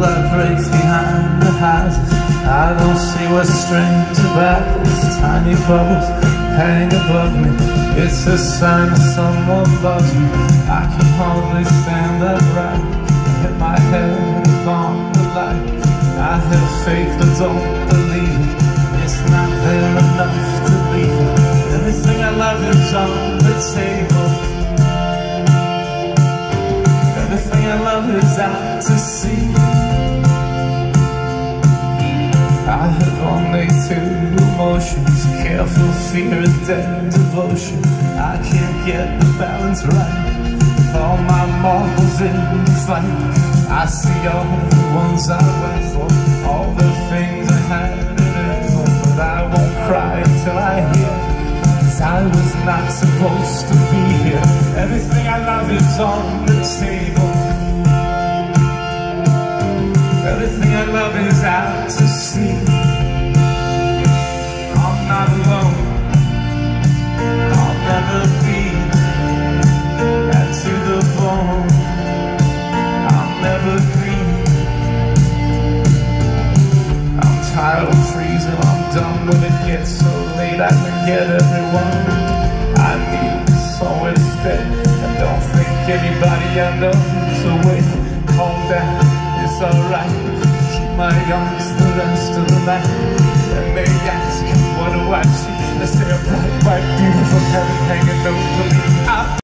that breaks behind the houses. I don't see what's strange about this. Tiny bubbles hang above me. It's a sign that someone loves me. I can hardly stand upright. Hit my head upon the light. I have faith but don't believe it. It's not there enough to leave it. Everything I love is on the table. Everything I love is out to sea. I have only two emotions: careful fear and dead devotion. I can't get the balance right with all my marbles in the fight. I see all the ones I went for, all the things I had it in for, but I won't cry until I hear, 'cause I was not supposed to be here. Everything I love is on the table. Everything I love is out to sea. I'm not alone, I'll never be. And to the bone, I'll never grieve. I'm tired of freezing, I'm done when it gets so late. I forget everyone. I need somewhere to stay. I don't think anybody I know is awake. Calm down, it's alright. Keep my arms the rest of the night. And they ask, what do I see? They say a bright, white, beautiful heaven hanging over me.